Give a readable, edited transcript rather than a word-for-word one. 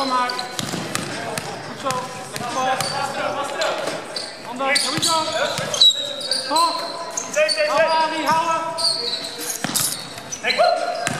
maar. Goed zo. Lekker bal. Handen, sowieso. Stop. Hou Arie, houden.